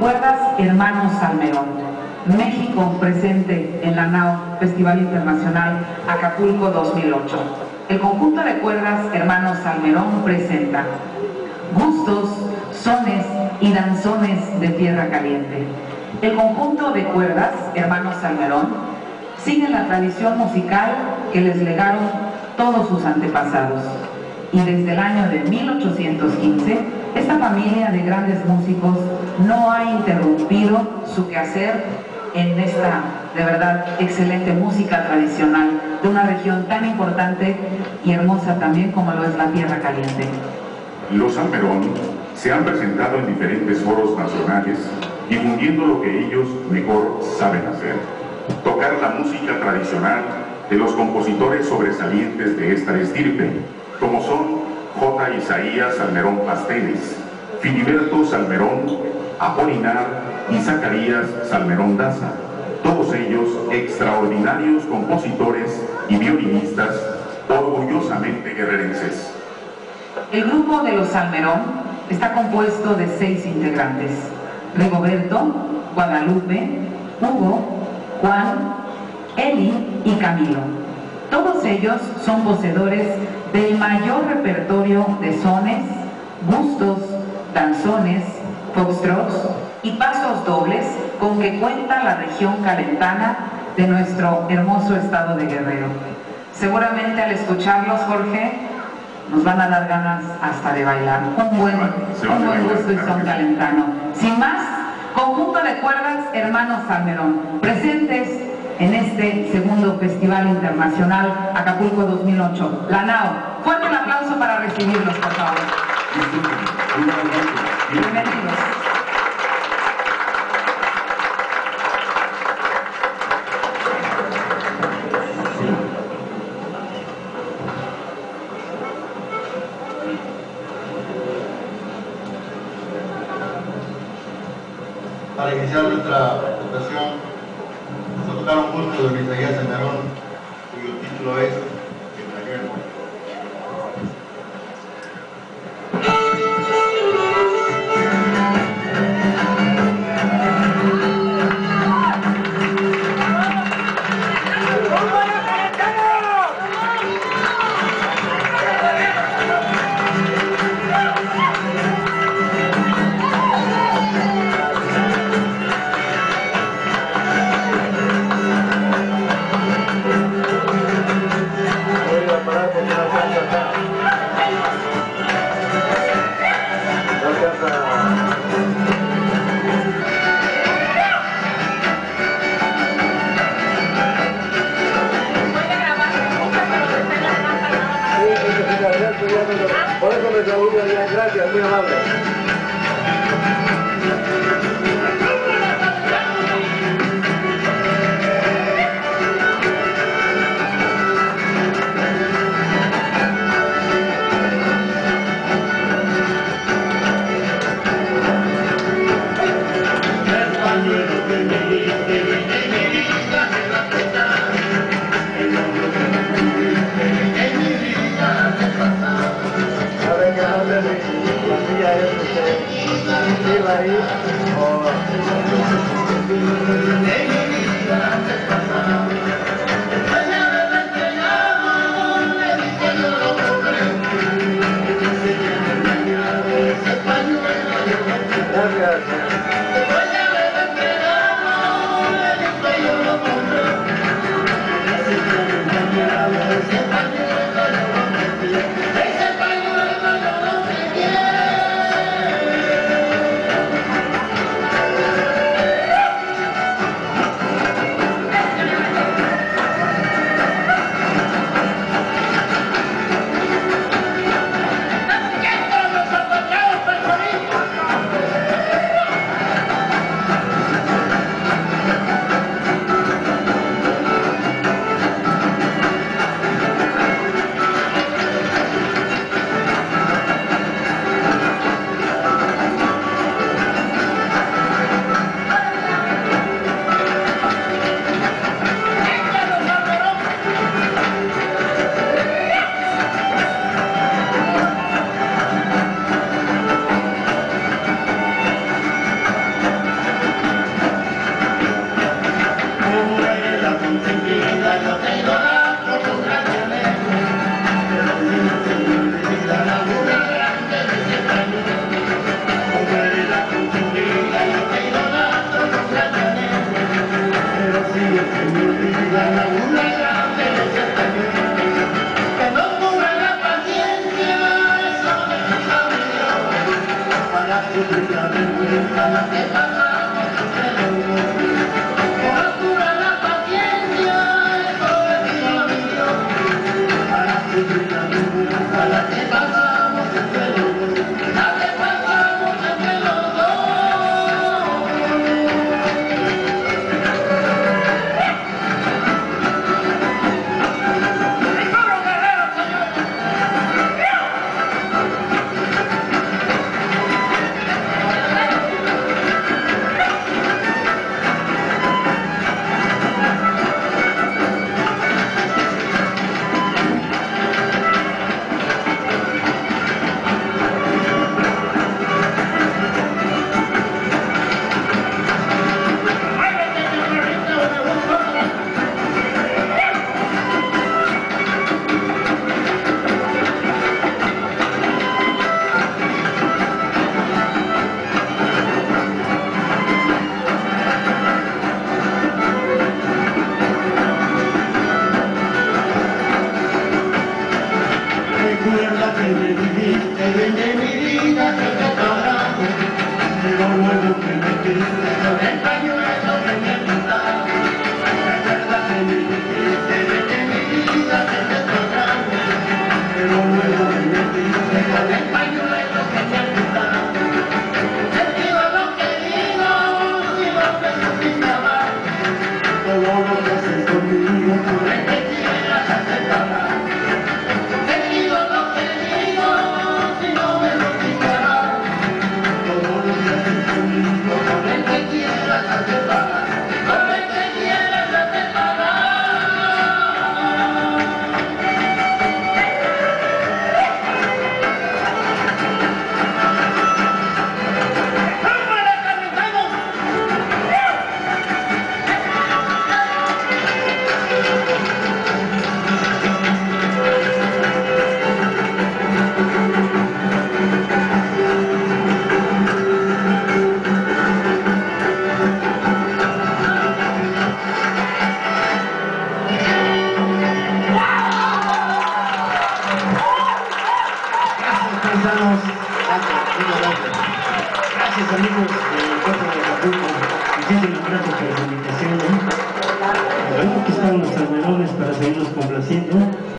cuerdas Hermanos Salmerón. México presente en la NAO Festival Internacional Acapulco 2008. El conjunto de cuerdas Hermanos Salmerón presenta Gustos, Sones y Danzones de Tierra Caliente. El conjunto de cuerdas Hermanos Salmerón sigue la tradición musical que les legaron todos sus antepasados. Y desde el año de 1815, esta familia de grandes músicos no ha interrumpido su quehacer en esta, de verdad, excelente música tradicional de una región tan importante y hermosa también como lo es la Tierra Caliente. Los Salmerón se han presentado en diferentes foros nacionales, difundiendo lo que ellos mejor saben hacer: tocar la música tradicional de los compositores sobresalientes de esta estirpe, como son J. Isaías Salmerón Pasteles, Filiberto Salmerón, Apolinar y Zacarías Salmerón Daza, todos ellos extraordinarios compositores y violinistas orgullosamente guerrerenses. El grupo de los Salmerón está compuesto de 6 integrantes: Rigoberto, Guadalupe, Hugo, Juan, Eli y Camilo. Todos ellos son poseedores del mayor repertorio de sones, gustos, danzones, foxtrots y pasos dobles con que cuenta la región calentana de nuestro hermoso estado de Guerrero. Seguramente al escucharlos, Jorge, nos van a dar ganas hasta de bailar. Un buen gusto y son calentano. Sin más, conjunto de cuerdas Hermanos Salmerón, presentes en este segundo Festival Internacional Acapulco 2008, la NAO. Fuerte el aplauso para recibirlos, por favor. Bienvenidos. Para iniciar nuestra presentación, vamos a tocar un gusto de Isaías Salmerón, cuyo título es El Pañuelo. Por eso me saludo bien, gracias, muy amable. Recuerda que me dijiste bien de mi vida que te sobraba, pero luego que me quise con el pañuelo que me gustaba. Recuerda que me dijiste bien de mi vida que te sobraba, pero luego que me quise con el pañuelo que me gustaba. Te digo lo que digo, digo que yo sin amar, todo lo que haces conmigo, tú me que quieras hacer pagar. Gracias amigos del puerto de Acapulco, muchísimas gracias por la invitación. Bueno, aquí están los almerones para seguirlos complaciendo.